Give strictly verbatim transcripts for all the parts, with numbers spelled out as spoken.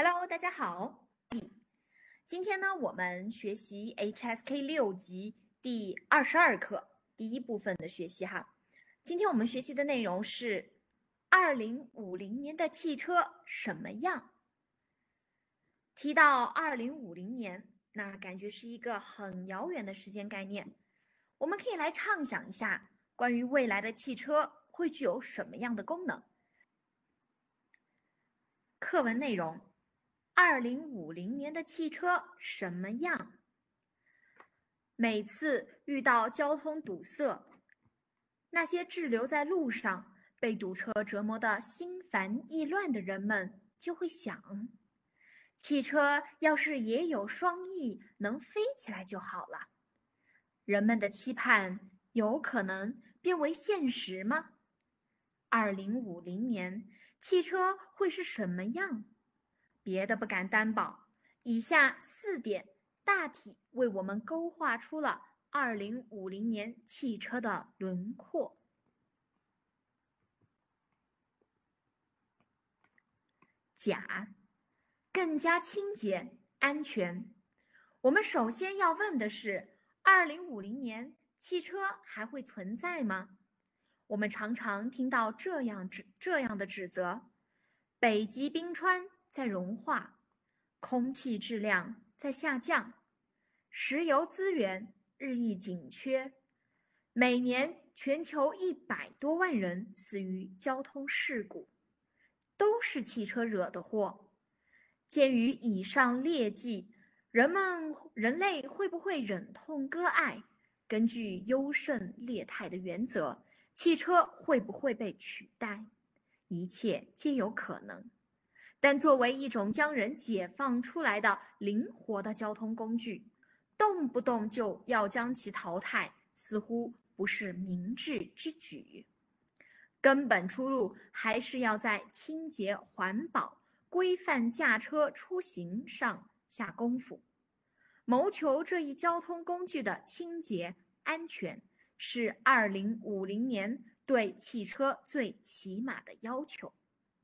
Hello，大家好。今天呢，我们学习 H S K 六级第二十二课第一部分的学习哈。今天我们学习的内容是二零五零年的汽车什么样？提到二零五零年，那感觉是一个很遥远的时间概念。我们可以来畅想一下，关于未来的汽车会具有什么样的功能？课文内容。二零五零年的汽车什么样？每次遇到交通堵塞，那些滞留在路上、被堵车折磨得心烦意乱的人们就会想：汽车要是也有双翼，能飞起来就好了。人们的期盼有可能变为现实吗？二零五零年，汽车会是什么样？别的不敢担保，以下四点大体为我们勾画出了二零五零年汽车的轮廓。甲，更加清洁、安全。我们首先要问的是，二零五零年汽车还会存在吗？我们常常听到这样指这样的指责：北极冰川在融化，空气质量在下降，石油资源日益紧缺，每年全球一百多万人死于交通事故，都是汽车惹的祸。鉴于以上劣迹，人们人类会不会忍痛割爱？根据优胜劣汰的原则，汽车会不会被取代？一切皆有可能。但作为一种将人解放出来的灵活的交通工具，动不动就要将其淘汰，似乎不是明智之举。根本出路还是要在清洁环保、规范驾车出行上下功夫。谋求这一交通工具的清洁、安全，是二零五零年对汽车最起码的要求。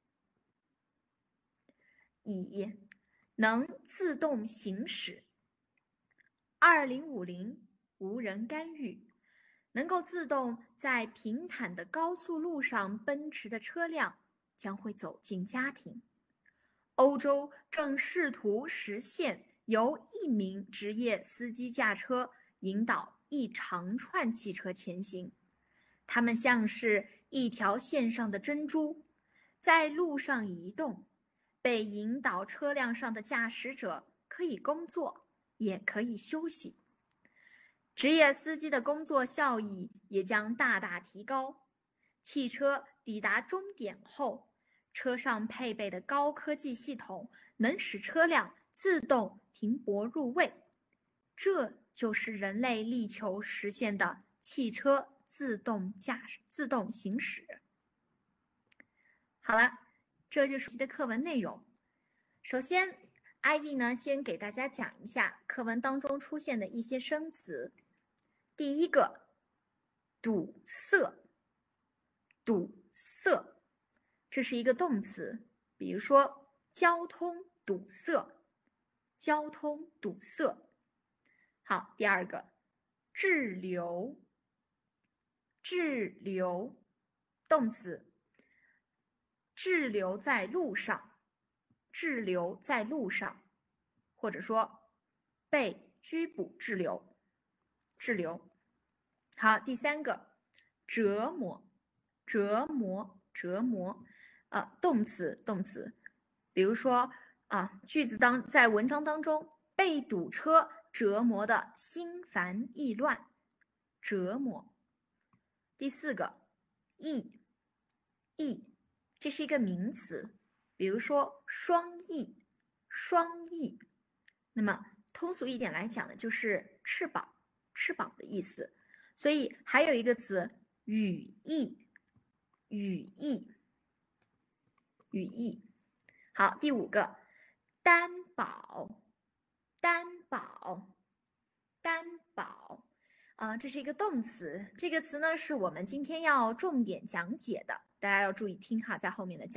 乙，能自动行驶。二零五零无人干预，能够自动在平坦的高速路上奔驰的车辆将会走进家庭。欧洲正试图实现由一名职业司机驾车引导一长串汽车前行，它们像是一条线上的珍珠，在路上移动。被引导车辆上的驾驶者可以工作，也可以休息。职业司机的工作效益也将大大提高。汽车抵达终点后，车上配备的高科技系统能使车辆自动停泊入位，这就是人类力求实现的汽车自动驾驶、自动行驶。好了，这就是的课文内容。首先 ，Ivy 呢先给大家讲一下课文当中出现的一些生词。第一个，堵塞。堵塞，这是一个动词，比如说交通堵塞，交通堵塞。好，第二个，滞留。滞留，动词，滞留在路上，滞留在路上，或者说被拘捕滞留，滞留。好，第三个，折磨，折磨，折磨，呃，动词，动词，比如说啊，句子当在文章当中，被堵车折磨的心烦意乱，折磨。第四个，翼，翼，这是一个名词，比如说双翼，双翼。那么通俗一点来讲呢，就是翅膀，翅膀的意思。所以还有一个词羽翼，羽翼，羽翼。好，第五个担保，担保，担保。呃，这是一个动词，这个词呢是我们今天要重点讲解的，大家要注意听哈，在后面的讲。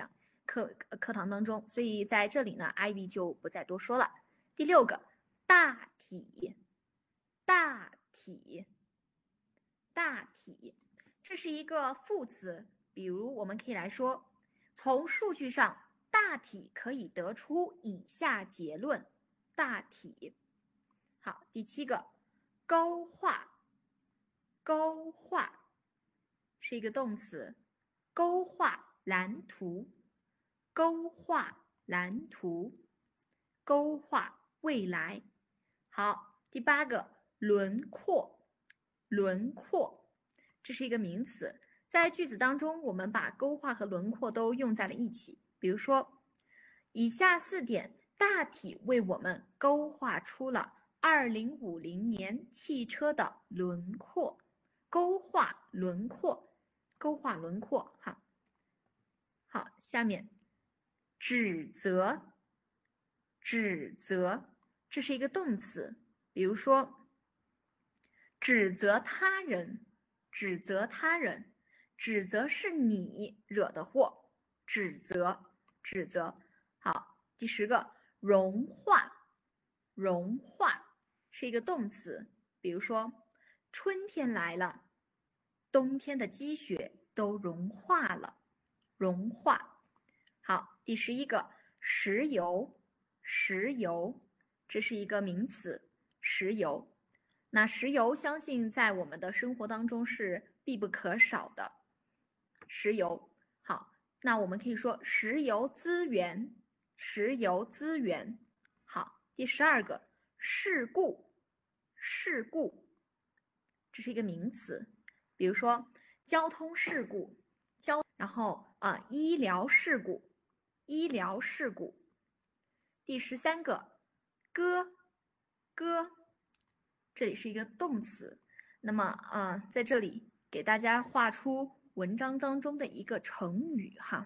课课堂当中，所以在这里呢 ，Ivy 就不再多说了。第六个，大体，大体，大体，这是一个副词，比如我们可以来说，从数据上大体可以得出以下结论，大体。好，第七个，勾画，勾画是一个动词，勾画蓝图，勾画蓝图，勾画未来。好，第八个，轮廓，轮廓，这是一个名词，在句子当中，我们把勾画和轮廓都用在了一起。比如说，以下四点大体为我们勾画出了二零五零年汽车的轮廓。勾画轮廓，勾画轮廓。哈，好，下面指责，指责，这是一个动词，比如说指责他人，指责他人，指责是你惹的祸，指责，指责。好，第十个，融化，融化是一个动词，比如说春天来了，冬天的积雪都融化了，融化。好，第十一个，石油，石油，这是一个名词，石油。那石油相信在我们的生活当中是必不可少的，石油。好，那我们可以说石油资源，石油资源。好，第十二个，事故，事故，这是一个名词，比如说交通事故，交，然后啊、呃、医疗事故，医疗事故。第十三个，割，割，这里是一个动词。那么啊、呃，在这里给大家画出文章当中的一个成语哈，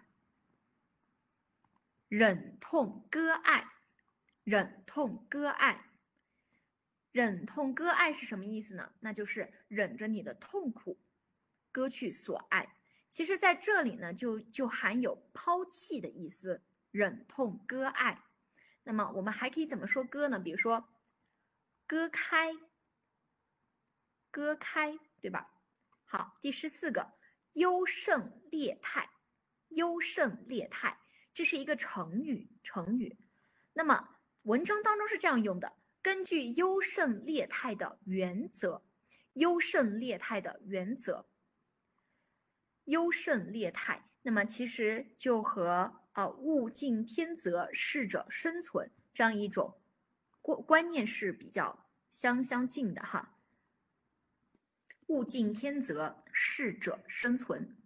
忍痛割爱，忍痛割爱。忍痛割爱是什么意思呢？那就是忍着你的痛苦，割去所爱。其实在这里呢，就就含有抛弃的意思，忍痛割爱。那么我们还可以怎么说割呢？比如说割开，割开，对吧？好，第十四个，优胜劣汰，优胜劣汰，这是一个成语，成语。那么文章当中是这样用的，根据优胜劣汰的原则，优胜劣汰的原则，优胜劣汰，那么其实就和呃物竞天择，适者生存这样一种观观念是比较相相近的哈。物竞天择，适者生存。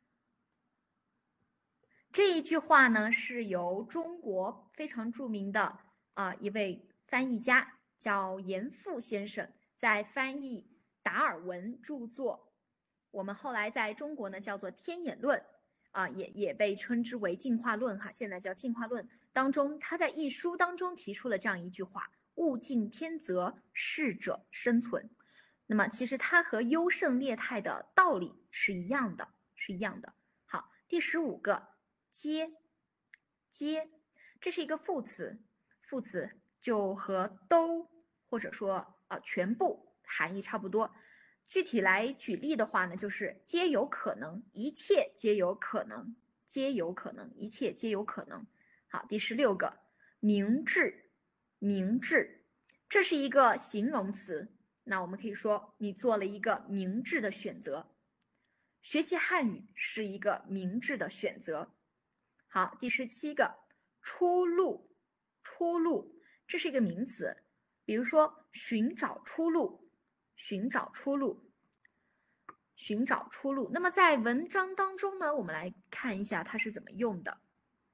这一句话呢，是由中国非常著名的啊、呃、一位翻译家叫严复先生，在翻译达尔文著作，我们后来在中国呢叫做《天演论》啊、呃，也也被称之为进化论哈，现在叫进化论当中，他在一书当中提出了这样一句话：物竞天择，适者生存。那么其实它和优胜劣汰的道理是一样的，是一样的。好，第十五个，皆，皆，这是一个副词，副词就和都或者说呃全部含义差不多。具体来举例的话呢，就是皆有可能，一切皆有可能，皆有可能，一切皆有可能。好，第十六个，明智，明智，这是一个形容词。那我们可以说你做了一个明智的选择，学习汉语是一个明智的选择。好，第十七个，出路，出路，这是一个名词，比如说寻找出路，寻找出路，寻找出路。那么在文章当中呢，我们来看一下它是怎么用的。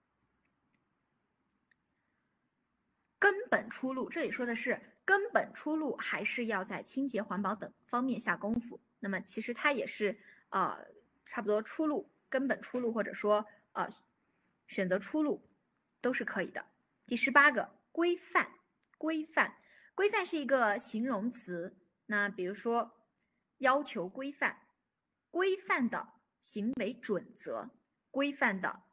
根本出路，这里说的是根本出路还是要在清洁环保等方面下功夫。那么其实它也是呃差不多出路，根本出路或者说呃选择出路都是可以的。第十八个，规范，规范，规范是一个形容词。那比如说要求规范，规范的行为准则，规范的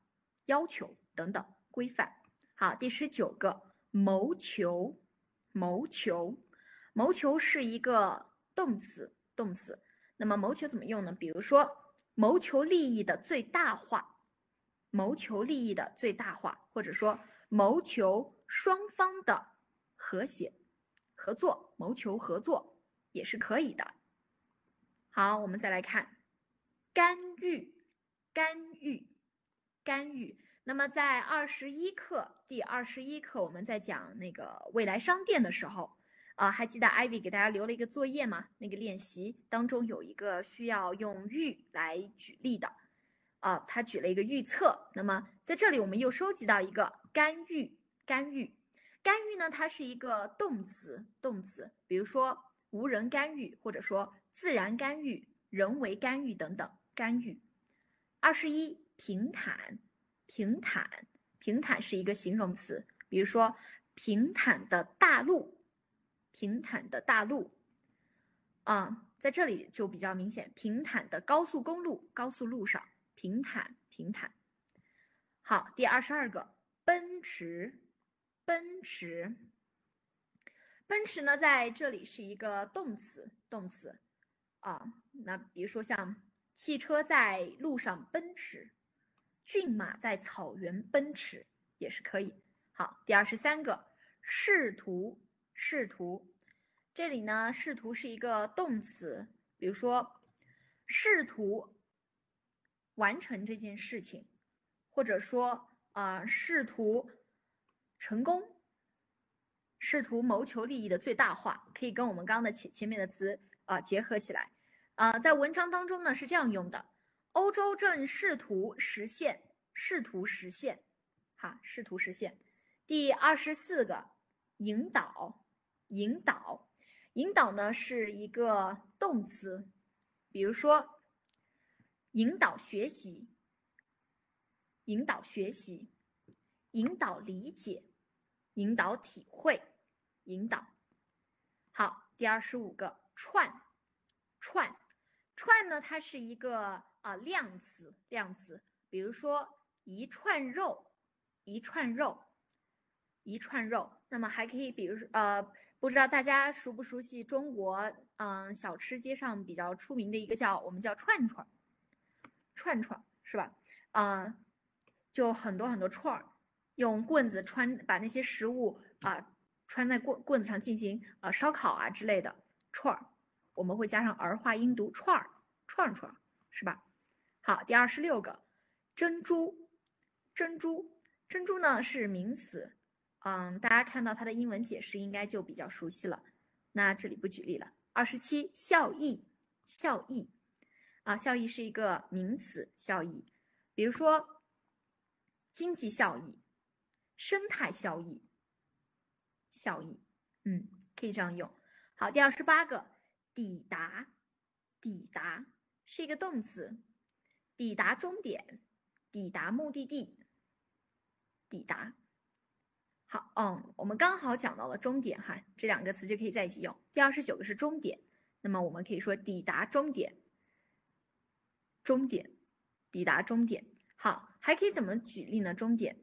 要求等等规范。好，第十九个谋求，谋求，谋求是一个动词，动词。那么谋求怎么用呢？比如说谋求利益的最大化，谋求利益的最大化，或者说谋求双方的和谐合作，谋求合作也是可以的。好，我们再来看干预，干预，干预。那么在二十一课，第二十一课我们在讲那个未来商店的时候，啊、呃，还记得 Ivy 给大家留了一个作业吗？那个练习当中有一个需要用预来举例的，啊、呃，他举了一个预测。那么在这里我们又收集到一个干预，干预，干预呢，它是一个动词，动词，比如说无人干预，或者说自然干预、人为干预等等，干预。二十一，平坦，平坦，平坦是一个形容词，比如说平坦的大路，平坦的大路，啊，在这里就比较明显，平坦的高速公路，高速路上，平坦，平坦。好，第二十二个，奔驰，奔驰，奔驰呢，在这里是一个动词，动词，啊，那比如说像汽车在路上奔驰，骏马在草原奔驰也是可以。好，第二十三个，试图，试图，这里呢，试图是一个动词，比如说试图完成这件事情，或者说啊、呃，试图成功，试图谋求利益的最大化，可以跟我们刚刚的前前面的词啊、呃、结合起来。啊、呃，在文章当中呢是这样用的：欧洲正试图实现，试图实现，哈，试图实现。第二十四个，引导，引导，引导呢是一个动词，比如说引导学习，引导学习，引导理解，引导体会，引导。好，第二十五个，串，串。串呢，它是一个啊、呃、量词，量词，比如说一串肉，一串肉，一串肉。那么还可以，比如呃，不知道大家熟不熟悉中国嗯、呃、小吃街上比较出名的一个叫我们叫串串，串串是吧？啊、呃，就很多很多串儿，用棍子穿把那些食物啊、呃、穿在棍棍子上进行呃烧烤啊之类的串儿。我们会加上儿化音读串儿，串串是吧？好，第二十六个，珍珠，珍珠，珍珠呢是名词，嗯，大家看到它的英文解释应该就比较熟悉了，那这里不举例了。二十七，效益，效益，啊，效益是一个名词，效益，比如说经济效益、生态效益、效益，嗯，可以这样用。好，第二十八个。抵达，抵达是一个动词，抵达终点，抵达目的地，抵达。好，嗯，我们刚好讲到了终点哈，这两个词就可以在一起用。第二十九个是终点，那么我们可以说抵达终点，终点，抵达终点。好，还可以怎么举例呢？终点，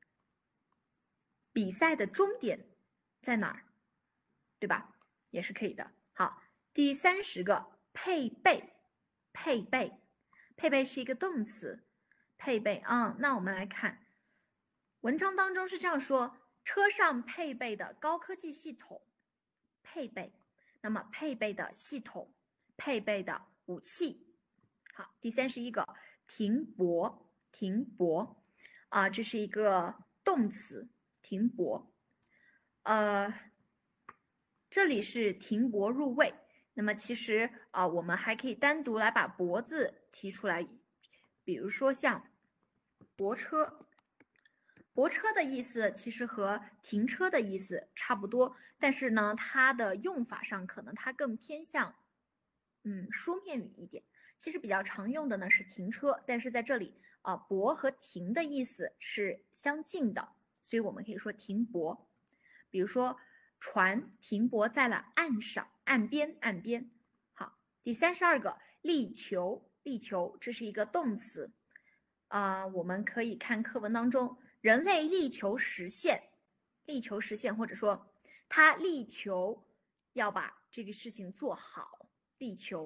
比赛的终点在哪儿？对吧？也是可以的。好。第三十个，配备，配备，配备是一个动词，配备啊、嗯。那我们来看，文章当中是这样说：车上配备的高科技系统，配备。那么配备的系统，配备的武器。好，第三十一个，停泊，停泊啊、呃，这是一个动词，停泊。呃，这里是停泊入位。那么其实啊、呃，我们还可以单独来把泊字提出来，比如说像泊车，泊车的意思其实和停车的意思差不多，但是呢，它的用法上可能它更偏向嗯书面语一点。其实比较常用的呢是停车，但是在这里啊、呃，泊和停的意思是相近的，所以我们可以说停泊。比如说船停泊在了岸上。岸边，岸边。好，第三十二个，力求，力求，这是一个动词， 呃，我们可以看课文当中，人类力求实现，力求实现，或者说他力求要把这个事情做好，力求。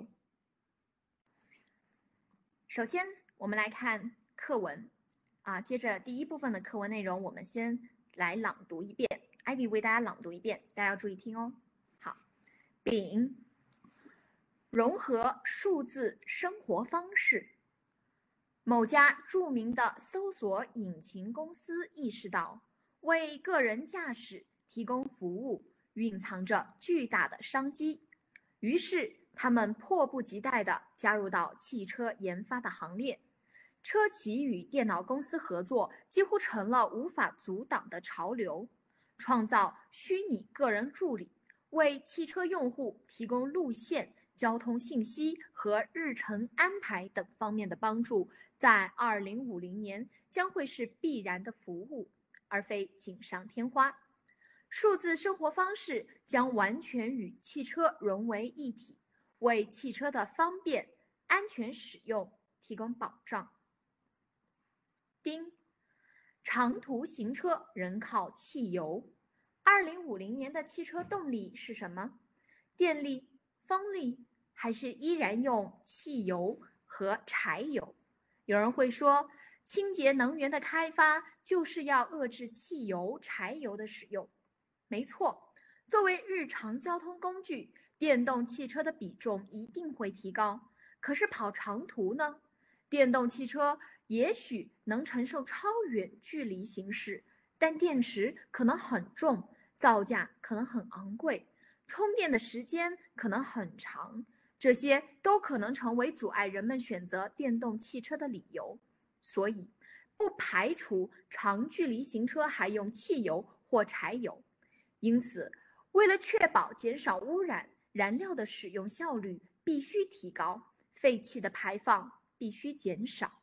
首先，我们来看课文啊，接着第一部分的课文内容，我们先来朗读一遍。Ivy 为大家朗读一遍，大家要注意听哦。好，丙，融合数字生活方式。某家著名的搜索引擎公司意识到，为个人驾驶提供服务蕴藏着巨大的商机，于是他们迫不及待地加入到汽车研发的行列。车企与电脑公司合作几乎成了无法阻挡的潮流，创造虚拟个人助理，为汽车用户提供路线、交通信息和日程安排等方面的帮助，在二零五零年将会是必然的服务，而非锦上添花。数字生活方式将完全与汽车融为一体，为汽车的方便、安全使用提供保障。丁，长途行车仍靠汽油。二零五零年的汽车动力是什么？电力、风力，还是依然用汽油和柴油？有人会说，清洁能源的开发就是要遏制汽油、柴油的使用。没错，作为日常交通工具，电动汽车的比重一定会提高。可是跑长途呢？电动汽车也许能承受超远距离行驶，但电池可能很重，造价可能很昂贵，充电的时间可能很长，这些都可能成为阻碍人们选择电动汽车的理由。所以，不排除长距离行车还用汽油或柴油。因此，为了确保减少污染，燃料的使用效率必须提高，废气的排放必须减少。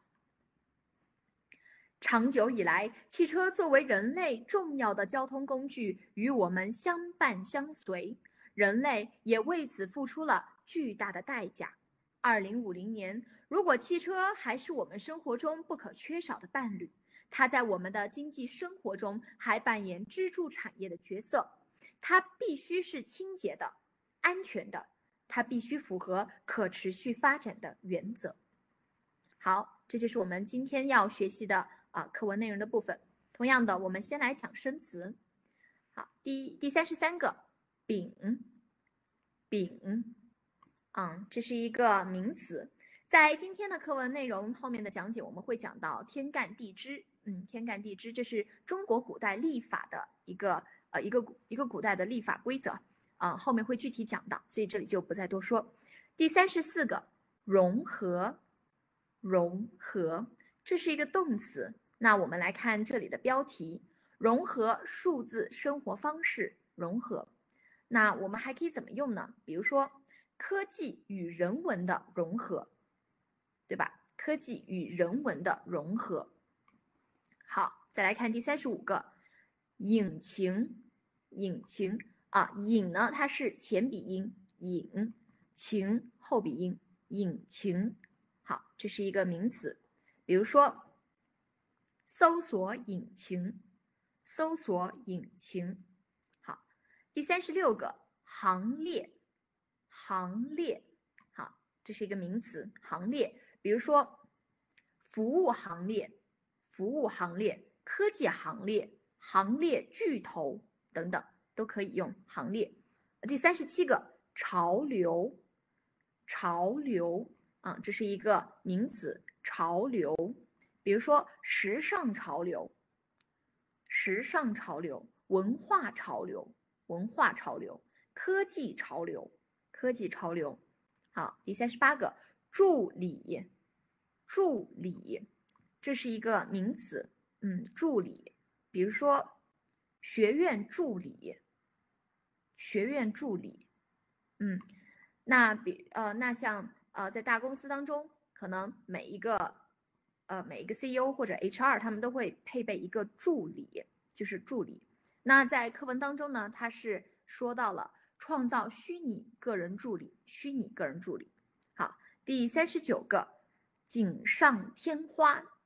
长久以来，汽车作为人类重要的交通工具，与我们相伴相随，人类也为此付出了巨大的代价。二零五零年，如果汽车还是我们生活中不可缺少的伴侣，它在我们的经济生活中还扮演支柱产业的角色。它必须是清洁的、安全的，它必须符合可持续发展的原则。好，这就是我们今天要学习的啊、呃、课文内容的部分。同样的，我们先来讲生词。好，第第三十三个，丙，丙，嗯，这是一个名词。在今天的课文内容后面的讲解，我们会讲到天干地支。嗯，天干地支，这是中国古代历法的一个呃一个一个古代的历法规则，呃，后面会具体讲到，所以这里就不再多说。第三十四个，融合，融合，这是一个动词。那我们来看这里的标题，融合数字生活方式，融合。那我们还可以怎么用呢？比如说，科技与人文的融合，对吧？科技与人文的融合。好，再来看第三十五个，引擎，引擎啊，引呢它是前鼻音，引，擎后鼻音，引擎。好，这是一个名词。比如说，搜索引擎，搜索引擎。好，第三十六个，行列，行列。好，这是一个名词，行列。比如说，服务行列，服务行列，科技行列，行列巨头等等，都可以用行列。第三十七个，潮流，潮流啊，这是一个名词，潮流。比如说，时尚潮流，时尚潮流，文化潮流，文化潮流，科技潮流，科技潮流。好，第三十八个，助理，助理，这是一个名词，嗯，助理。比如说，学院助理，学院助理，嗯，那比呃，那像呃，在大公司当中，可能每一个呃每一个 C E O 或者 H R 他们都会配备一个助理，就是助理。那在课文当中呢，它是说到了创造虚拟个人助理，虚拟个人助理。好，第三十九个，锦上添花，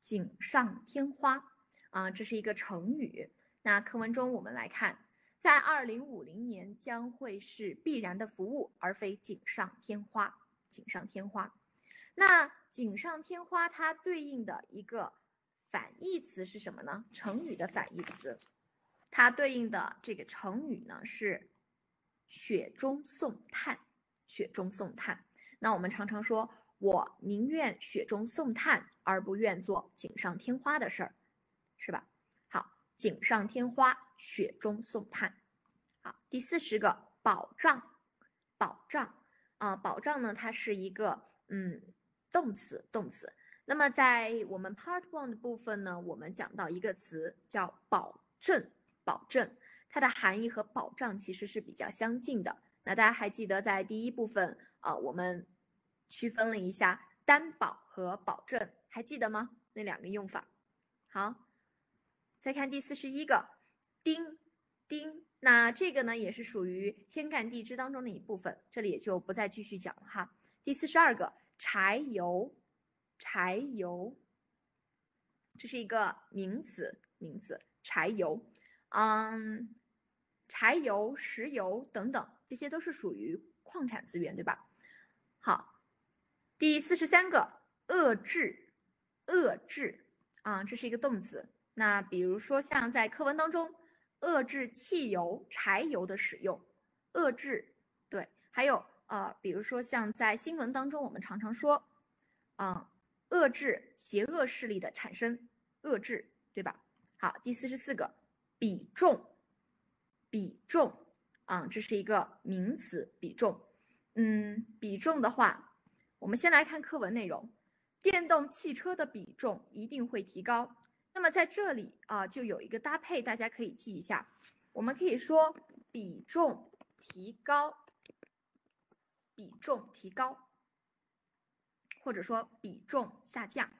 锦上添花啊，这是一个成语。那课文中我们来看，在二零五零年将会是必然的服务，而非锦上添花。锦上添花，那锦上添花它对应的一个反义词是什么呢？成语的反义词，它对应的这个成语呢是雪中送炭。雪中送炭。那我们常常说，我宁愿雪中送炭，而不愿做锦上添花的事儿，是吧？好，锦上添花，雪中送炭。好，第四十个保障，保障啊、呃，保障呢，它是一个嗯动词，动词。那么在我们 Part One 的部分呢，我们讲到一个词叫保证，保证，它的含义和保障其实是比较相近的。那大家还记得在第一部分啊、呃，我们区分了一下担保和保证，还记得吗？那两个用法。好，再看第四十一个钉钉，那这个呢也是属于天干地支当中的一部分，这里也就不再继续讲了哈。第四十二个柴油，柴油，这是一个名词，名词柴油，嗯，柴油、石油等等，这些都是属于矿产资源，对吧？好，第四十三个遏制，遏制啊，这是一个动词。那比如说像在课文当中，遏制汽油、柴油的使用，遏制，对，还有呃，比如说像在新闻当中，我们常常说，啊、呃，遏制邪恶势力的产生，遏制，对吧？好，第四十四个比重，比重啊，这是一个名词，比重。嗯，比重的话，我们先来看课文内容，电动汽车的比重一定会提高。那么在这里啊，就有一个搭配，大家可以记一下。我们可以说比重提高，比重提高，或者说比重下降，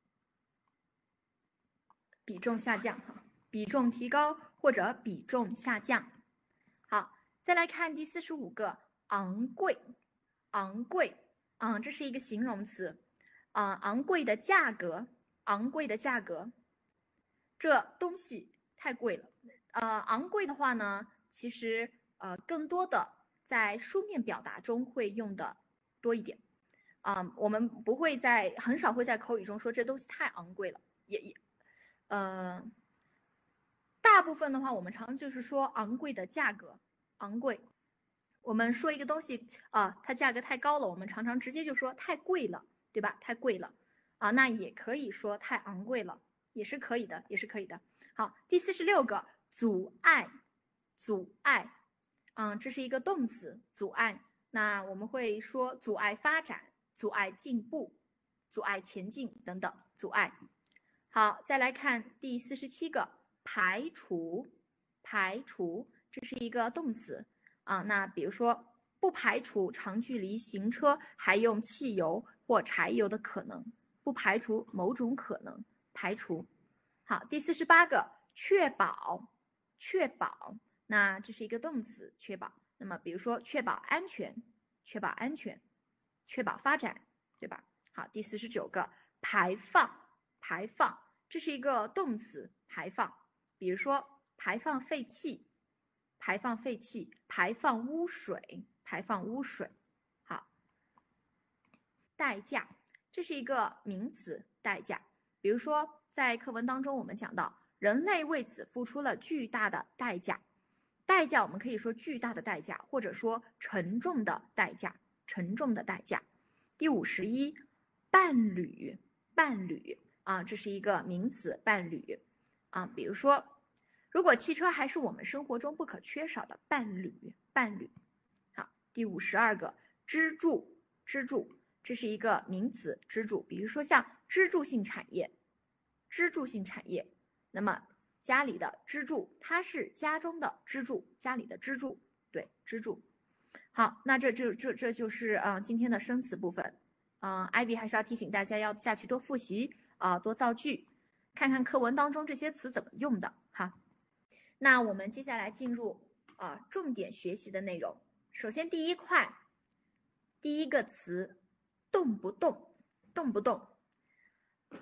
比重下降哈，比重提高或者比重下降。好，再来看第四十五个昂贵，昂贵啊、嗯，这是一个形容词啊、呃，昂贵的价格，昂贵的价格。这东西太贵了，呃，昂贵的话呢，其实呃更多的在书面表达中会用的多一点，啊、呃，我们不会在很少会在口语中说这东西太昂贵了，也也，呃，大部分的话我们常就是说昂贵的价格，昂贵。我们说一个东西啊、呃，它价格太高了，我们常常直接就说太贵了，对吧？太贵了啊，那也可以说太昂贵了。也是可以的，也是可以的。好，第四十六个阻碍，阻碍，嗯，这是一个动词，阻碍。那我们会说阻碍发展、阻碍进步、阻碍前进等等，阻碍。好，再来看第四十七个排除，排除，这是一个动词啊。那比如说，不排除长距离行车还用汽油或柴油的可能，不排除某种可能。排除。好，第四十八个确保，确保，那这是一个动词，确保。那么比如说确保安全，确保安全，确保发展，对吧？好，第四十九个排放，排放，这是一个动词，排放。比如说排放废气，排放废气，排放污水，排放污水。好，代价，这是一个名词，代价。比如说，在课文当中，我们讲到人类为此付出了巨大的代价。代价，我们可以说巨大的代价，或者说沉重的代价，沉重的代价。第五十一，伴侣，伴侣啊，这是一个名词，伴侣啊。比如说，如果汽车还是我们生活中不可缺少的伴侣，伴侣。好，第五十二个，支柱，支柱。这是一个名词，支柱，比如说像支柱性产业，支柱性产业，那么家里的支柱，它是家中的支柱，家里的支柱，对，支柱。好，那这就这这就是啊、呃、今天的生词部分，嗯、呃，艾比还是要提醒大家要下去多复习啊、呃，多造句，看看课文当中这些词怎么用的哈。那我们接下来进入啊、呃、重点学习的内容，首先第一块，第一个词。动不动，动不动，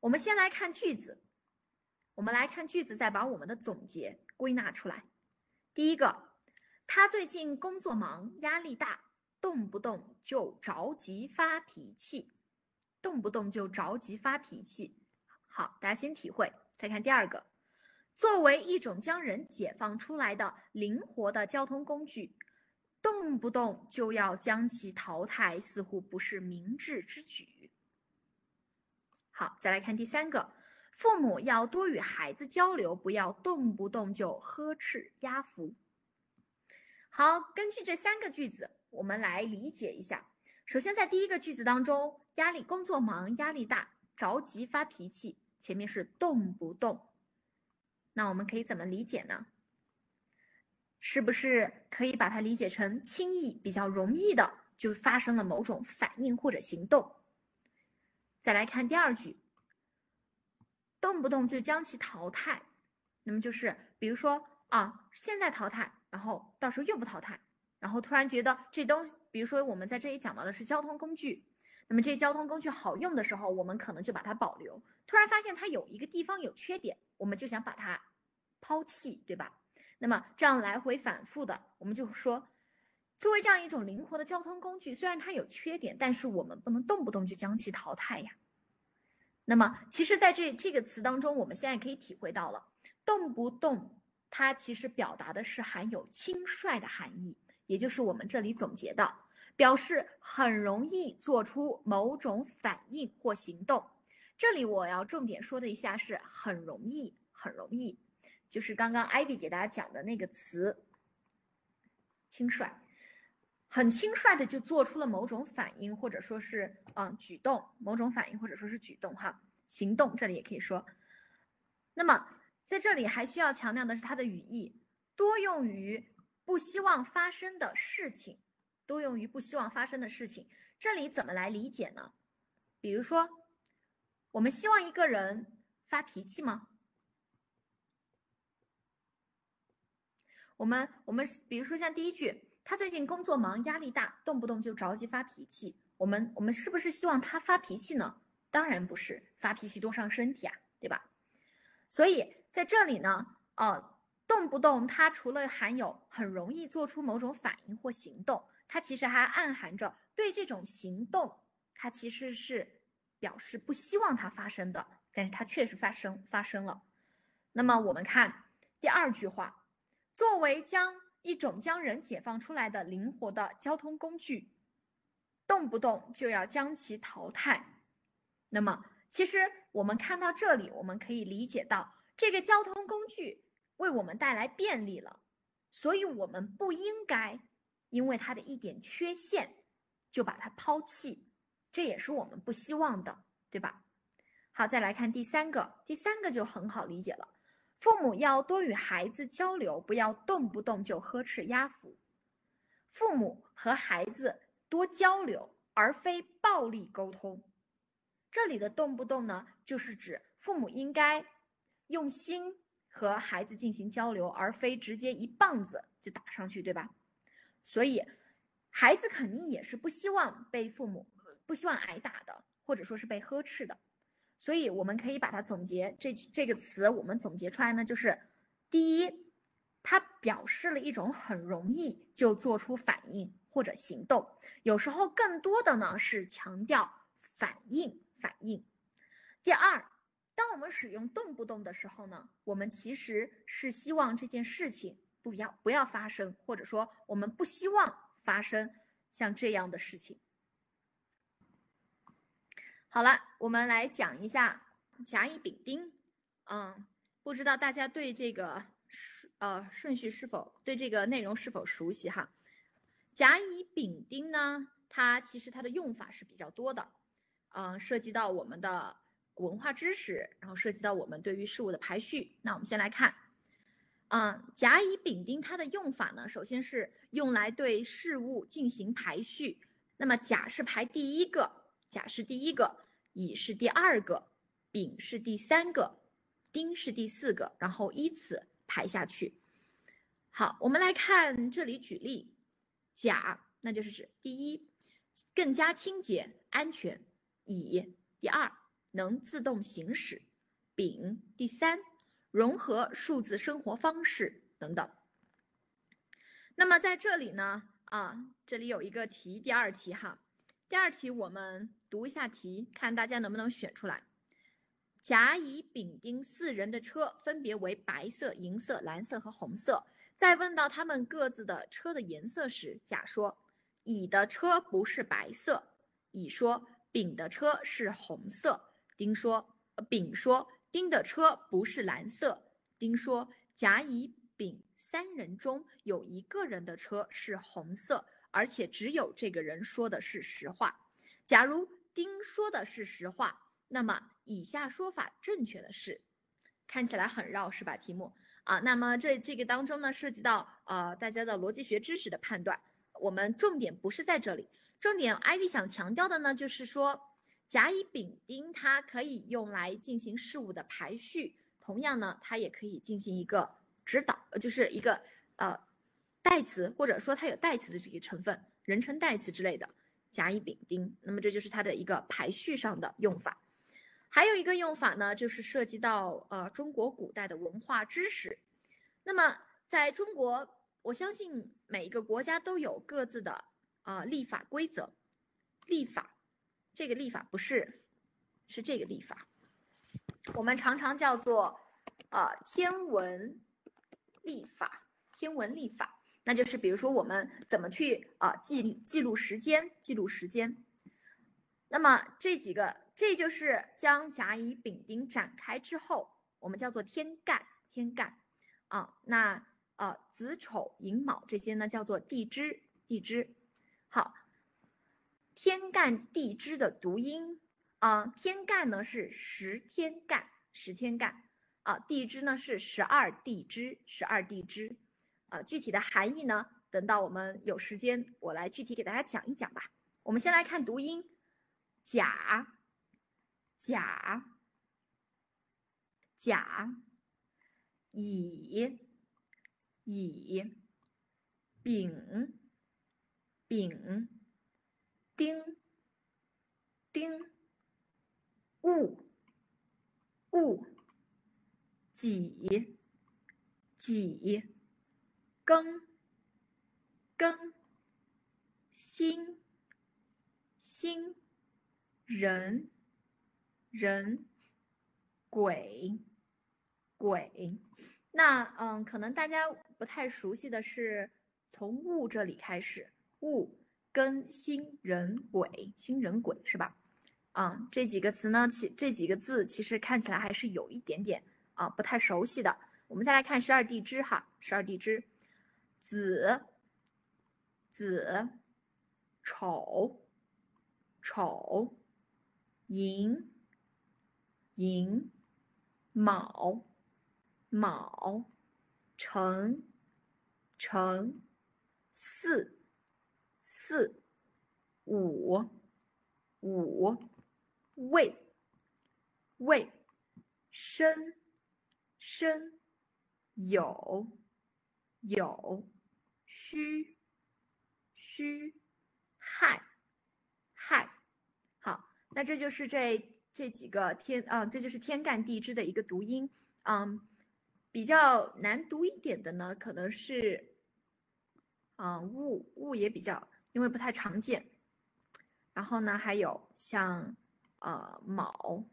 我们先来看句子，我们来看句子，再把我们的总结归纳出来。第一个，他最近工作忙，压力大，动不动就着急发脾气，动不动就着急发脾气。好，大家先体会。再看第二个，作为一种将人解放出来的灵活的交通工具，动不动就要将其淘汰，似乎不是明智之举。好，再来看第三个，父母要多与孩子交流，不要动不动就呵斥压服。好，根据这三个句子，我们来理解一下。首先，在第一个句子当中，压力工作忙，压力大，着急发脾气，前面是动不动。那我们可以怎么理解呢？是不是可以把它理解成轻易、比较容易的就发生了某种反应或者行动？再来看第二句，动不动就将其淘汰，那么就是比如说啊，现在淘汰，然后到时候又不淘汰，然后突然觉得这东西，比如说我们在这里讲到的是交通工具，那么这交通工具好用的时候，我们可能就把它保留，突然发现它有一个地方有缺点，我们就想把它抛弃，对吧？那么这样来回反复的，我们就说，作为这样一种灵活的交通工具，虽然它有缺点，但是我们不能动不动就将其淘汰呀。那么其实在这这个词当中，我们现在可以体会到了，动不动它其实表达的是含有轻率的含义，也就是我们这里总结的，表示很容易做出某种反应或行动。这里我要重点说的一下是很容易，很容易，就是刚刚 Ivy 给大家讲的那个词，轻率，很轻率的就做出了某种反应，或者说是嗯举动，某种反应或者说是举动哈，行动这里也可以说。那么在这里还需要强调的是它的语义，多用于不希望发生的事情，多用于不希望发生的事情。这里怎么来理解呢？比如说，我们希望一个人发脾气吗？我们我们比如说像第一句，他最近工作忙，压力大，动不动就着急发脾气。我们我们是不是希望他发脾气呢？当然不是，发脾气多伤身体啊，对吧？所以在这里呢，呃，动不动它除了含有很容易做出某种反应或行动，它其实还暗含着对这种行动，它其实是表示不希望它发生的，但是它确实发生发生了。那么我们看第二句话，作为将一种将人解放出来的灵活的交通工具，动不动就要将其淘汰。那么其实我们看到这里，我们可以理解到这个交通工具为我们带来便利了，所以我们不应该因为它的一点缺陷就把它抛弃，这也是我们不希望的，对吧？好，再来看第三个，第三个就很好理解了，父母要多与孩子交流，不要动不动就呵斥压服。父母和孩子多交流，而非暴力沟通。这里的动不动呢，就是指父母应该用心和孩子进行交流，而非直接一棒子就打上去，对吧？所以孩子肯定也是不希望被父母不希望挨打的，或者说是被呵斥的。所以我们可以把它总结，这这个词我们总结出来呢，就是第一，它表示了一种很容易就做出反应或者行动，有时候更多的呢是强调反应反应。第二，当我们使用动不动的时候呢，我们其实是希望这件事情不要不要发生，或者说我们不希望发生像这样的事情。好了，我们来讲一下甲乙丙丁。嗯，不知道大家对这个呃顺序是否对这个内容是否熟悉哈？甲乙丙丁呢，它其实它的用法是比较多的，嗯，涉及到我们的文化知识，然后涉及到我们对于事物的排序。那我们先来看，嗯，甲乙丙丁它的用法呢，首先是用来对事物进行排序。那么甲是排第一个，甲是第一个，乙是第二个，丙是第三个，丁是第四个，然后依此排下去。好，我们来看这里举例，甲那就是指第一，更加清洁安全；乙第二， 能自动行驶。丙，第三，融合数字生活方式等等。那么在这里呢，啊，这里有一个题，第二题哈。第二题我们读一下题，看大家能不能选出来。甲、乙、丙、丁四人的车分别为白色、银色、蓝色和红色。在问到他们各自的车的颜色时，甲说：乙的车不是白色。乙说：丙的车是红色。丁说：呃、丙说：丁的车不是蓝色。丁说：甲、乙、丙三人中有一个人的车是红色，而且只有这个人说的是实话。假如丁说的是实话，那么以下说法正确的是，看起来很绕是吧？题目啊，那么这这个当中呢，涉及到呃大家的逻辑学知识的判断，我们重点不是在这里，重点 Ivy 想强调的呢，就是说甲乙丙丁它可以用来进行事物的排序，同样呢，它也可以进行一个指导，就是一个呃代词，或者说它有代词的这个成分，人称代词之类的。甲乙丙丁，那么这就是它的一个排序上的用法。还有一个用法呢，就是涉及到呃中国古代的文化知识。那么在中国，我相信每一个国家都有各自的呃立法规则。立法，这个立法不是，是这个立法，我们常常叫做呃天文历法，天文历法。那就是比如说我们怎么去啊、呃、记记录时间，记录时间。那么这几个，这就是将甲乙丙丁展开之后，我们叫做天干，天干啊。那呃子丑寅卯这些呢叫做地支，地支。好，天干地支的读音啊，天干呢是十天干，十天干啊，地支呢是十二地支，十二地支。呃，具体的含义呢，等到我们有时间，我来具体给大家讲一讲吧。我们先来看读音，甲、甲、甲、乙、乙、丙、丙、丁、丁、戊、戊、己、己、庚、庚、辛、辛、壬、壬、癸、癸。那嗯，可能大家不太熟悉的是从戊这里开始，戊、庚、辛、壬、癸，辛、壬、癸是吧？啊，这几个词呢，其这几个字其实看起来还是有一点点啊不太熟悉的。我们再来看十二地支哈，十二地支，子、子、丑、丑、寅、寅、卯、卯、辰、辰、巳、巳、午、午、未、未、申、申、酉、酉、戌、戌、亥、亥。好，那这就是这这几个天啊，这就是天干地支的一个读音。嗯，比较难读一点的呢，可能是嗯戊，戊也比较，因为不太常见。然后呢，还有像呃卯、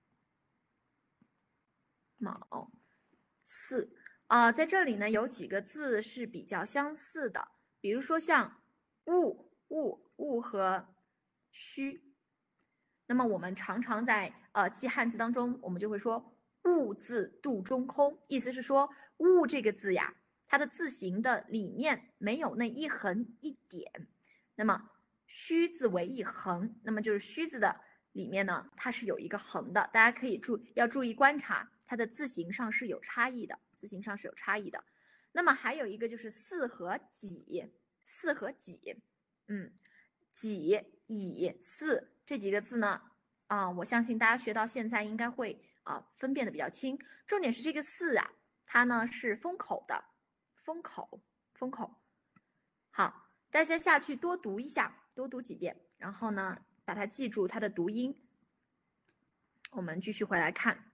卯、巳啊、呃，在这里呢有几个字是比较相似的，比如说像戊、戊、戊和戌。那么我们常常在呃记汉字当中，我们就会说戊字肚中空，意思是说戊这个字呀，它的字形的里面没有那一横一点。那么戌字为一横，那么就是戌字的里面呢，它是有一个横的，大家可以注要注意观察，它的字形上是有差异的，字形上是有差异的。那么还有一个就是巳和己，巳和己，嗯，己、乙、巳这几个字呢，啊、呃，我相信大家学到现在应该会啊、呃、分辨的比较清。重点是这个巳啊，它呢是封口的，封口，封口。好，大家下去多读一下，多读几遍，然后呢把它记住它的读音。 我们继续回来看。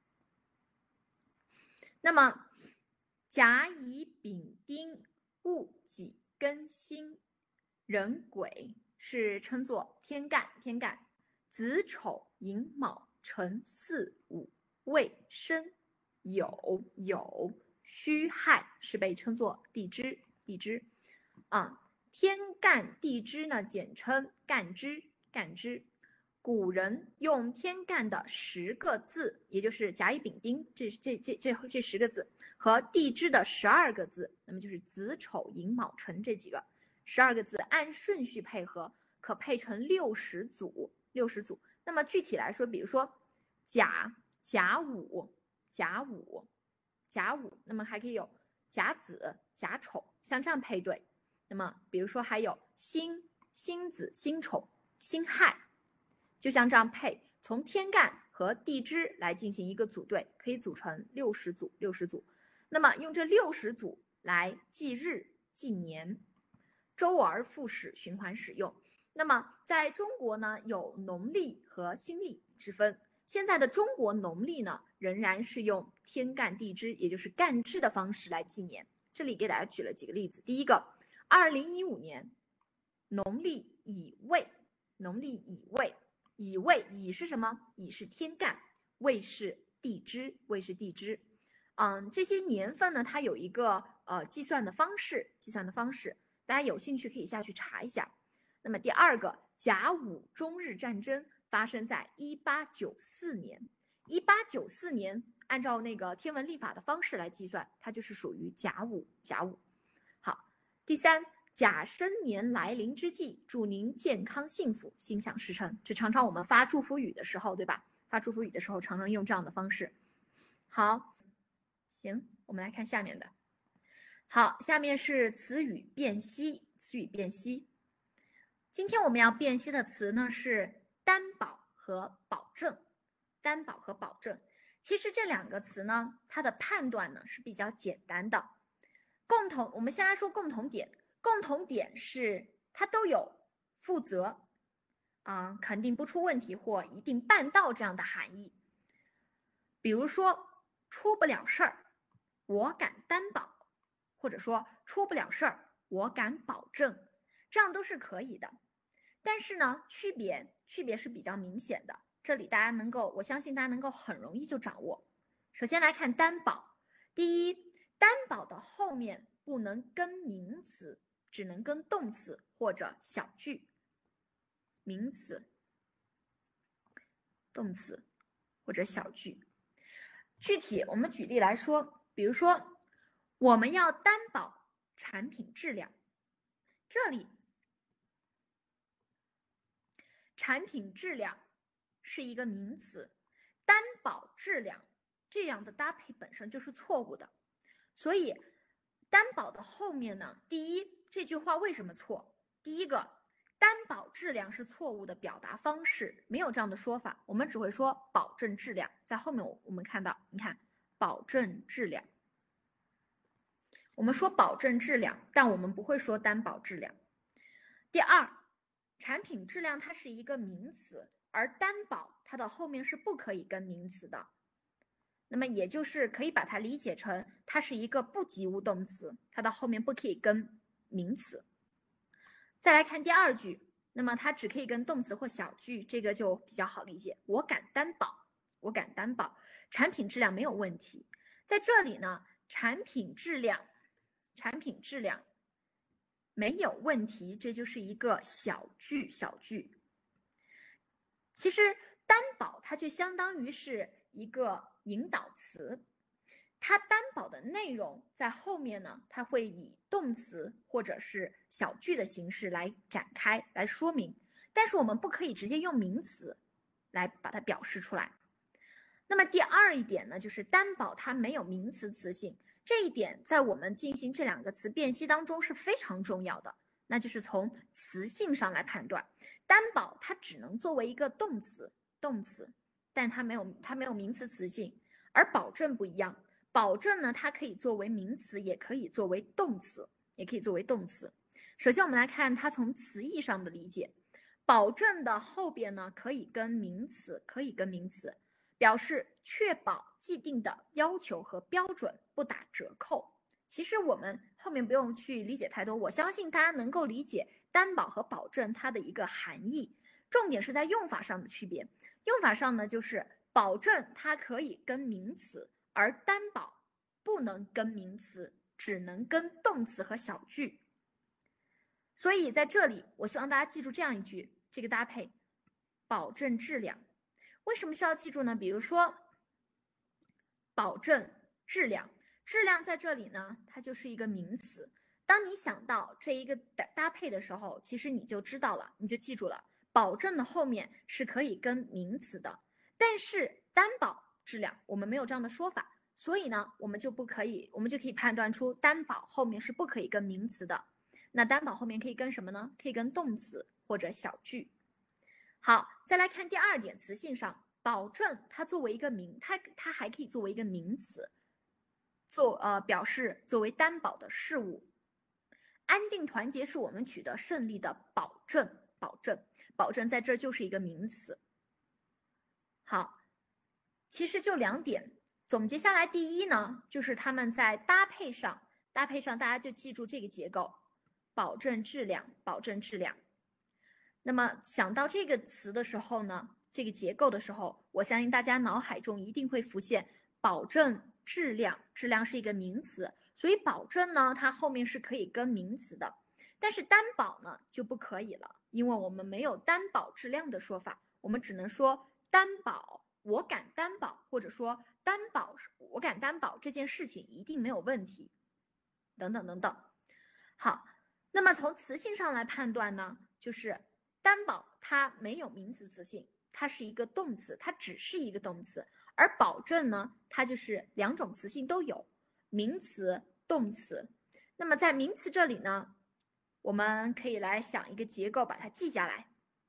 那么甲乙丙丁戊己庚辛壬癸是称作天干，天干子丑寅卯辰巳午未申酉酉戌亥是被称作地支，地支啊，天干地支呢简称干支，干支。古人用天干的十个字，也就是甲乙丙丁这这这这这十个字和地支的十二个字，那么就是子丑寅卯辰这几个十二个字，按顺序配合，可配成六十组，六十组。那么具体来说，比如说甲、甲午、甲午、甲午，那么还可以有甲子、甲丑，像这样配对。那么比如说还有辛、辛子、辛丑、辛亥。就像这样配，从天干和地支来进行一个组对，可以组成六十组，六十组。那么用这六十组来记日、记年，周而复始，循环使用。那么在中国呢，有农历和新历之分。现在的中国农历呢，仍然是用天干地支，也就是干支的方式来纪年。这里给大家举了几个例子。第一个，二零一五年农历乙未，农历乙未。乙未，乙是什么？乙是天干，未是地支，未是地支。嗯，这些年份呢，它有一个呃计算的方式，计算的方式，大家有兴趣可以下去查一下。那么第二个，甲午中日战争发生在一八九四年，一八九四年按照那个天文历法的方式来计算，它就是属于甲午，甲午。好，第三。甲申年来临之际，祝您健康幸福，心想事成。这常常我们发祝福语的时候，对吧？发祝福语的时候常常用这样的方式。好，行，我们来看下面的。好，下面是词语辨析，词语辨析。今天我们要辨析的词呢是担保和保证，担保和保证。其实这两个词呢，它的判断呢是比较简单的。共同，我们先来说共同点。共同点是它都有负责啊，肯定不出问题或一定办到这样的含义。比如说出不了事儿，我敢担保，或者说出不了事儿，我敢保证，这样都是可以的。但是呢，区别区别是比较明显的，这里大家能够，我相信大家能够很容易就掌握。首先来看担保，第一，担保的后面不能跟名词，只能跟动词或者小句，名词、动词或者小句。具体我们举例来说，比如说我们要担保产品质量，这里产品质量是一个名词，担保质量这样的搭配本身就是错误的，所以担保的后面呢，第一，这句话为什么错？第一个，担保质量是错误的表达方式，没有这样的说法，我们只会说保证质量。在后面我们看到，你看，保证质量，我们说保证质量，但我们不会说担保质量。第二，产品质量它是一个名词，而担保它的后面是不可以跟名词的。那么也就是可以把它理解成它是一个不及物动词，它的后面不可以跟名词。再来看第二句，那么它只可以跟动词或小句，这个就比较好理解。我敢担保，我敢担保产品质量没有问题。在这里呢，产品质量，产品质量没有问题，这就是一个小句，小句。其实担保它就相当于是一个引导词，它担保的内容在后面呢，它会以动词或者是小句的形式来展开来说明，但是我们不可以直接用名词来把它表示出来。那么第二一点呢，就是担保它没有名词词性，这一点在我们进行这两个词辨析当中是非常重要的，那就是从词性上来判断。担保它只能作为一个动词，动词，但它没有它没有名词词性，而保证不一样，保证呢它可以作为名词，也可以作为动词，也可以作为动词。首先我们来看它从词义上的理解，保证的后边呢可以跟名词，可以跟名词， 表示确保既定的要求和标准不打折扣。其实我们后面不用去理解太多，我相信大家能够理解担保和保证它的一个含义，重点是在用法上的区别。用法上呢，就是保证它可以跟名词，而担保不能跟名词，只能跟动词和小句。所以在这里，我希望大家记住这样一句，这个搭配，保证质量。为什么需要记住呢？比如说，保证质量，质量在这里呢，它就是一个名词。当你想到这一个搭配的时候，其实你就知道了，你就记住了，保证的后面是可以跟名词的，但是担保质量我们没有这样的说法，所以呢，我们就不可以，我们就可以判断出担保后面是不可以跟名词的。那担保后面可以跟什么呢？可以跟动词或者小句。好，再来看第二点，词性上，保证它作为一个名，它它还可以作为一个名词，做呃表示作为担保的事物。安定团结是我们取得胜利的保证，保证，保证在这就是一个名词。好，其实就两点，总结下来，第一呢，就是他们在搭配上，搭配上大家就记住这个结构。保证质量，保证质量。那么想到这个词的时候呢，这个结构的时候，我相信大家脑海中一定会浮现保证质量，质量是一个名词，所以保证呢，它后面是可以跟名词的，但是担保呢就不可以了，因为我们没有担保质量的说法，我们只能说担保，我敢担保，或者说担保，我敢担保这件事情一定没有问题，等等等等。好。那么从词性上来判断呢，就是担保它没有名词词性，它是一个动词，它只是一个动词，而保证呢，它就是两种词性都有，名词、动词。那么在名词这里呢，我们可以来想一个结构，把它记下来。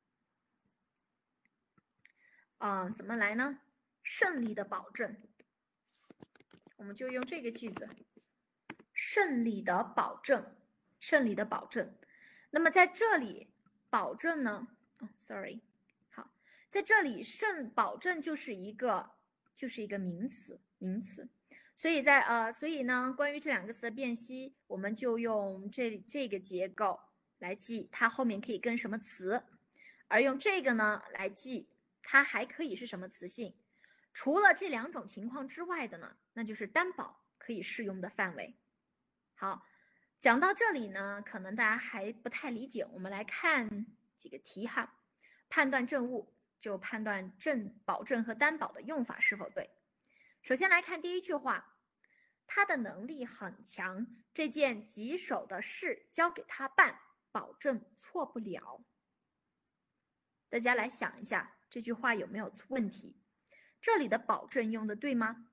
嗯，怎么来呢？胜利的保证，我们就用这个句子，胜利的保证。胜利的保证，那么在这里保证呢？哦 ，sorry， 好，在这里胜保证就是一个就是一个名词，名词。所以在呃，所以呢，关于这两个词的辨析，我们就用这这个结构来记它后面可以跟什么词，而用这个呢来记它还可以是什么词性。除了这两种情况之外的呢，那就是担保可以适用的范围。好。讲到这里呢，可能大家还不太理解，我们来看几个题哈。判断证物，就判断证、保证和担保的用法是否对。首先来看第一句话，他的能力很强，这件棘手的事交给他办，保证错不了。大家来想一下，这句话有没有问题？这里的保证用的对吗？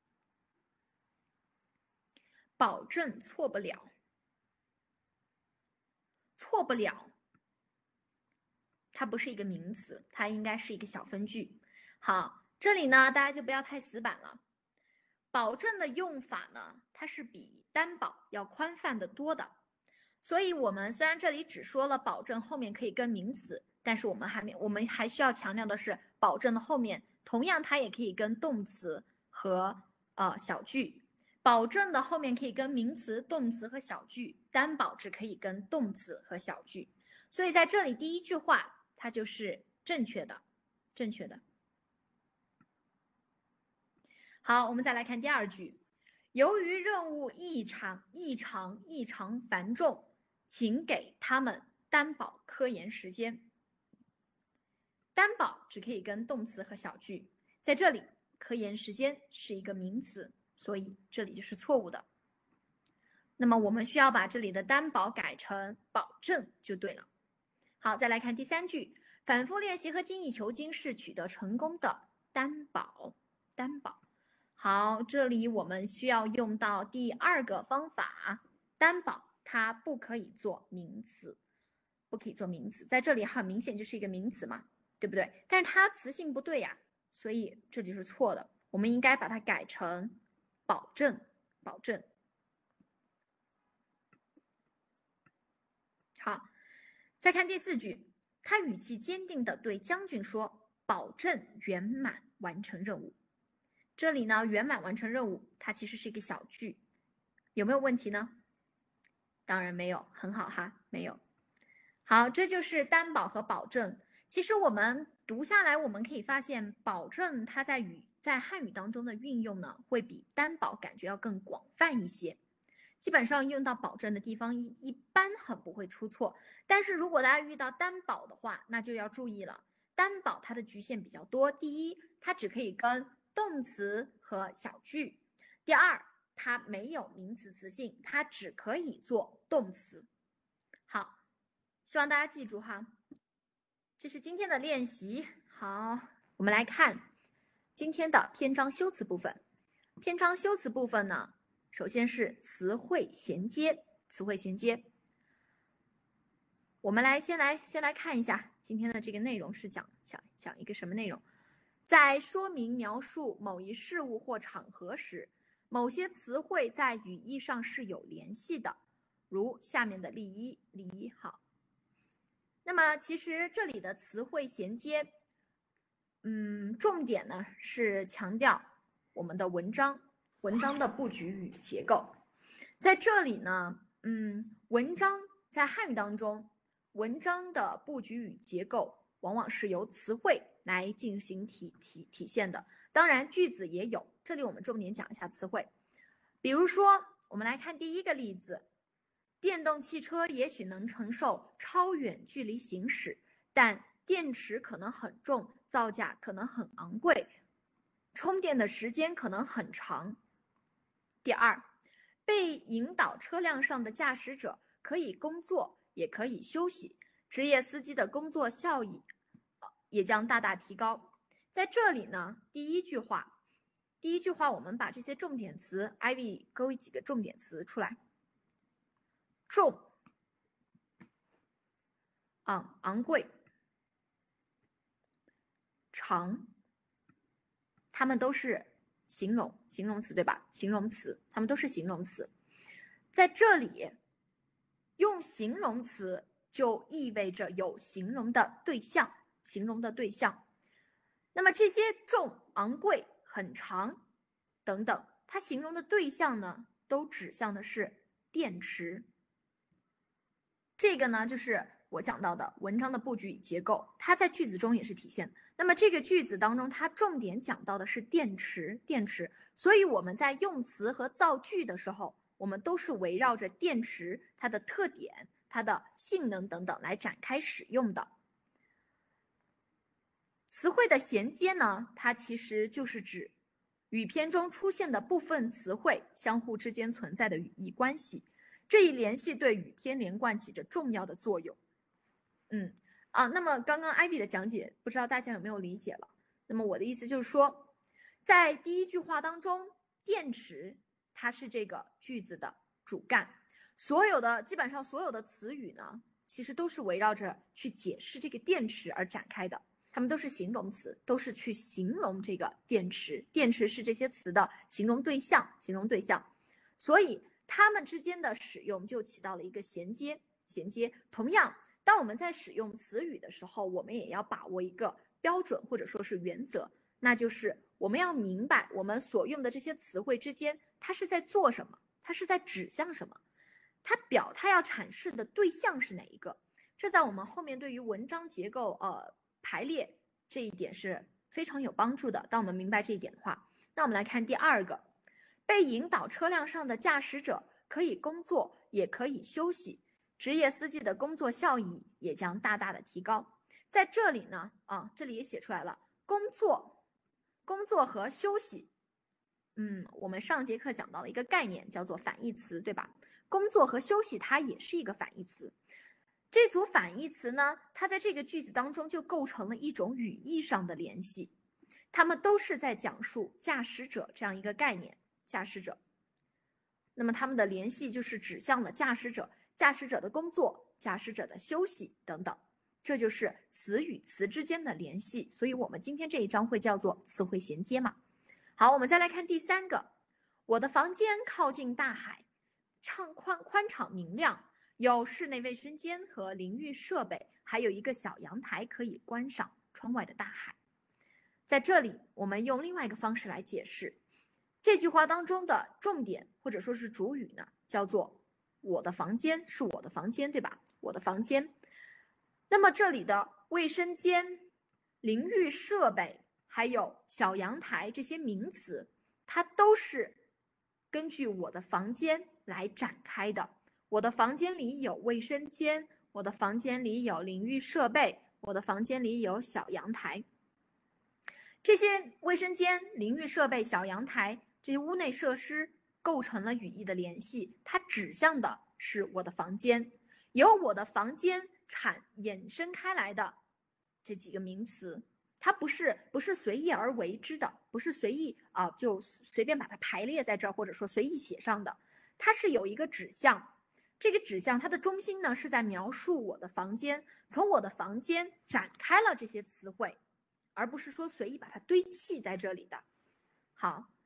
保证错不了。错不了，它不是一个名词，它应该是一个小分句。好，这里呢，大家就不要太死板了。保证的用法呢，它是比担保要宽泛的多的。所以，我们虽然这里只说了保证后面可以跟名词，但是我们还没，我们还需要强调的是，保证的后面同样它也可以跟动词和呃小句。保证的后面可以跟名词、动词和小句，担保只可以跟动词和小句。所以在这里第一句话它就是正确的，正确的。好，我们再来看第二句，由于任务异常、异常、异常繁重，请给他们担保科研时间。担保只可以跟动词和小句，在这里科研时间是一个名词。所以这里就是错误的。那么我们需要把这里的担保改成保证就对了。好，再来看第三句，反复练习和精益求精是取得成功的担保。担保。好，这里我们需要用到第二个方法，担保它不可以做名词，不可以做名词，在这里很明显就是一个名词嘛，对不对？但是它词性不对呀，所以这就是错的。我们应该把它改成保证，保证。好，再看第四句，他语气坚定地对将军说：“保证圆满。” 完成任务。这里呢，圆满完成任务，它其实是一个小句，有没有问题呢？当然没有，很好哈，没有。好，这就是担保和保证。其实我们读下来，我们可以发现，保证它在语在汉语当中的运用呢，会比担保感觉要更广泛一些。基本上用到保证的地方一一般很不会出错，但是如果大家遇到担保的话，那就要注意了。担保它的局限比较多，第一，它只可以跟动词和小句；第二，它没有名词词性，它只可以做动词。好，希望大家记住哈，这是今天的练习。好，我们来看今天的篇章修辞部分。篇章修辞部分呢，首先是词汇衔接，词汇衔接。我们来先来先来看一下今天的这个内容是讲讲讲一个什么内容。在说明描述某一事物或场合时，某些词汇在语义上是有联系的，如下面的例一，例一好。那么其实这里的词汇衔接，嗯，重点呢是强调我们的文章文章的布局与结构。在这里呢，嗯，文章在汉语当中，文章的布局与结构往往是由词汇来进行体体体现的。当然，句子也有。这里我们重点讲一下词汇。比如说，我们来看第一个例子：电动汽车也许能承受超远距离行驶，但电池可能很重，造价可能很昂贵，充电的时间可能很长。第二，被引导车辆上的驾驶者可以工作，也可以休息，职业司机的工作效益也将大大提高。在这里呢，第一句话，第一句话我们把这些重点词 ，Ivy 勾几个重点词出来。重，啊，昂贵，长，它们都是形容形容词，对吧？形容词，它们都是形容词。在这里用形容词就意味着有形容的对象，形容的对象。那么这些重、昂贵、很长等等，它形容的对象呢，都指向的是电池。这个呢，就是我讲到的文章的布局与结构，它在句子中也是体现。那么这个句子当中，它重点讲到的是电池，电池。所以我们在用词和造句的时候，我们都是围绕着电池它的特点、它的性能等等来展开使用的。词汇的衔接呢，它其实就是指语篇中出现的部分词汇相互之间存在的语义关系。这一联系对语篇连贯起着重要的作用。嗯啊，那么刚刚 Ivy 的讲解，不知道大家有没有理解了？那么我的意思就是说，在第一句话当中，电池它是这个句子的主干，所有的基本上所有的词语呢，其实都是围绕着去解释这个电池而展开的。它们都是形容词，都是去形容这个电池。电池是这些词的形容对象，形容对象。所以它们之间的使用就起到了一个衔接。衔接。同样，当我们在使用词语的时候，我们也要把握一个标准或者说是原则，那就是我们要明白我们所用的这些词汇之间，它是在做什么，它是在指向什么，它表它要阐释的对象是哪一个。这在我们后面对于文章结构呃。排列这一点是非常有帮助的。当我们明白这一点的话，那我们来看第二个，被引导车辆上的驾驶者可以工作，也可以休息，职业司机的工作效益也将大大的提高。在这里呢，啊，这里也写出来了，工作、工作和休息，嗯，我们上节课讲到了一个概念，叫做反义词，对吧？工作和休息它也是一个反义词。这组反义词呢，它在这个句子当中就构成了一种语义上的联系，它们都是在讲述驾驶者这样一个概念，驾驶者。那么它们的联系就是指向了驾驶者、驾驶者的工作、驾驶者的休息等等，这就是词与词之间的联系。所以我们今天这一章会叫做词汇衔接嘛。好，我们再来看第三个，我的房间靠近大海，畅宽宽敞明亮。有室内卫生间和淋浴设备，还有一个小阳台可以观赏窗外的大海。 在这里，我们用另外一个方式来解释这句话当中的重点或者说是主语呢，叫做我的房间是我的房间，对吧？我的房间。那么这里的卫生间、淋浴设备还有小阳台这些名词，它都是根据我的房间来展开的。我的房间里有卫生间，我的房间里有淋浴设备，我的房间里有小阳台。这些卫生间、淋浴设备、小阳台这些屋内设施构成了语义的联系，它指向的是我的房间，由我的房间产衍生开来的这几个名词，它不是不是随意而为之的，不是随意啊、呃、就随便把它排列在这儿，或者说随意写上的，它是有一个指向。这个指向它的中心呢是在描述我的房间，从我的房间展开了这些词汇，而不是说随意把它堆砌在这里的。好。